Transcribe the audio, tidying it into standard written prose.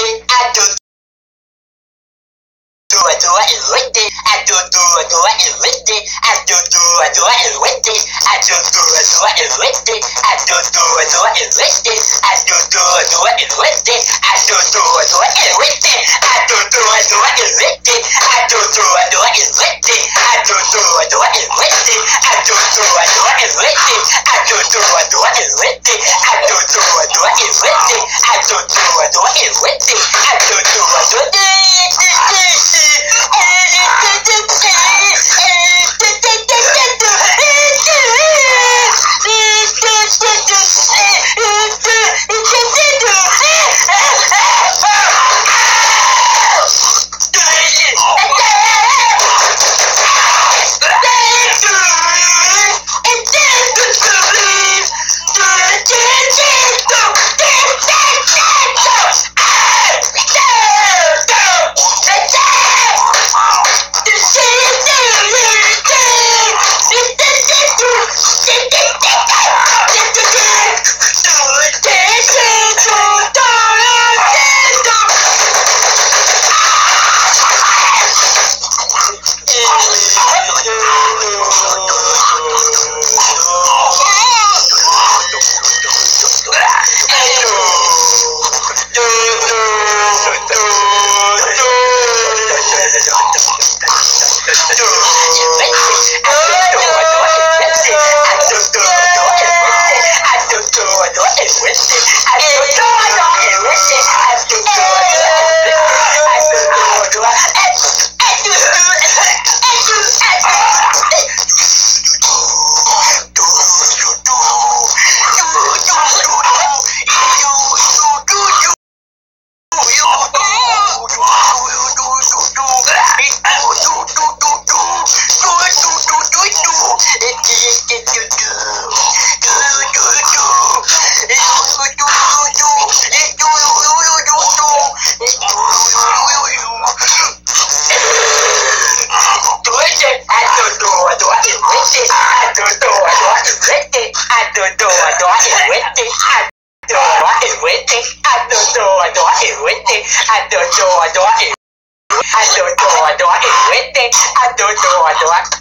it, I do it with it, I do it with it, I do it with it, I do it with it, I do it with it, I do it with it, I do it with it, I do it with it, I do it with it, I do it with it, I do it with it, I do it with it, I do it with it, I do it with it, I do it with it, I do it with it. I do